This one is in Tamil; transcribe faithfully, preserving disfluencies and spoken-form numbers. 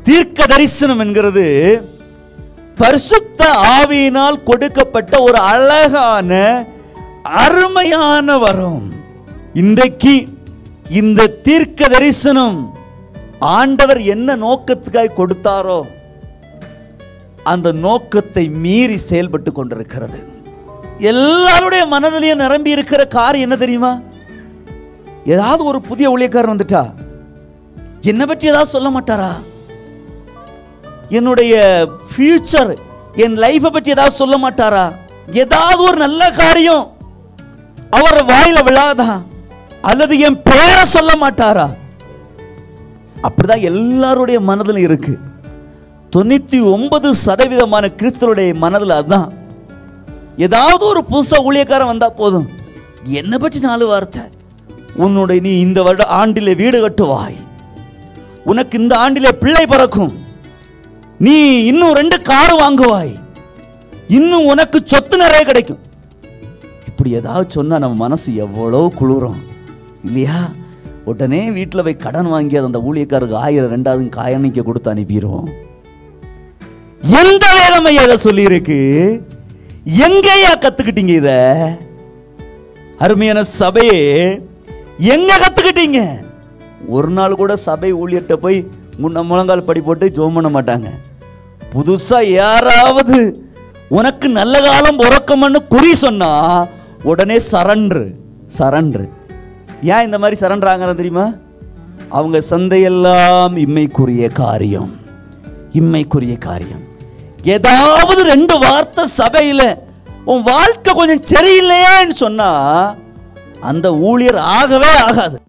தீர்க்க தரிசனம் என்கிறது பரிசுத்த ஆவியினால் கொடுக்கப்பட்ட ஒரு அழகான அருமையான வரம். இன்றைக்கு இந்த தீர்க்க தரிசனம் ஆண்டவர் என்ன நோக்கத்துக்காக கொடுத்தாரோ அந்த நோக்கத்தை மீறி செயல்பட்டு கொண்டிருக்கிறது. எல்லாருடைய மனதிலையும் நிரம்பி இருக்கிற காரியம் என்ன தெரியுமா? ஏதாவது ஒரு புதிய ஊழியக்காரர் வந்துட்டா என்ன பற்றி ஏதாவது சொல்ல மாட்டாரா? என்னுடைய ஃபியூச்சர், என் லைஃபை பற்றி ஏதாவது சொல்ல மாட்டாரா? ஏதாவது ஒரு நல்ல காரியம் அவர் வாயில விழாதா? அல்லது என் பேரை சொல்ல மாட்டாரா? அப்படிதான் எல்லாருடைய மனதிலும் இருக்கு. தொண்ணூத்தி ஒன்பது சதவீதமான கிறிஸ்தவருடைய மனதில் அதுதான். ஏதாவது ஒரு புதுசா ஊழியக்காரன் வந்தா போதும், என்னை பற்றி நாலு வார்த்தை, உன்னுடைய நீ இந்த வருட ஆண்டிலே வீடு கட்டுவாய், உனக்கு இந்த ஆண்டிலே பிள்ளை பிறக்கும், நீ இன்னும் ரெண்டு கார் வாங்குவாய், இன்னும் உனக்கு சொத்து நிறைய கிடைக்கும். இப்படி ஏதாவது சொன்னா நம்ம மனசு எவ்வளவு குளிரும் இல்லையா? உடனே வீட்டில் போய் கடன் வாங்கி அந்த ஊழியக்காரருக்கு ஆயிரம் ரெண்டாவது காயணிக்க கொடுத்து அனுப்பிடுவோம். எந்த வேதமை எதை சொல்லி இருக்கு? எங்கேயா கத்துக்கிட்டீங்க இத? அருமையான சபையே, எங்க கத்துக்கிட்டீங்க? ஒரு நாள் கூட சபை ஊழியர்கிட்ட போய் முன்ன முழங்கால் படி போட்டு ஜெபம் பண்ண மாட்டாங்க. புதுசா யாராவது உனக்கு நல்ல காலம் பிறக்கும்னு குறி சொன்னா உடனே சரண்டர் சரண்டர். ஏன் இந்த மாதிரி சரண்டர் ஆகிறாங்க தெரியுமா? அவங்க சந்தையெல்லாம் இம்மைக்குரிய காரியம், இம்மைக்குரிய காரியம். ஏதாவது ரெண்டு வார்த்தை சபையில உன் வாழ்க்கை கொஞ்சம் சரியில்லையான்னு சொன்னா அந்த ஊழியர் ஆகவே ஆகாது.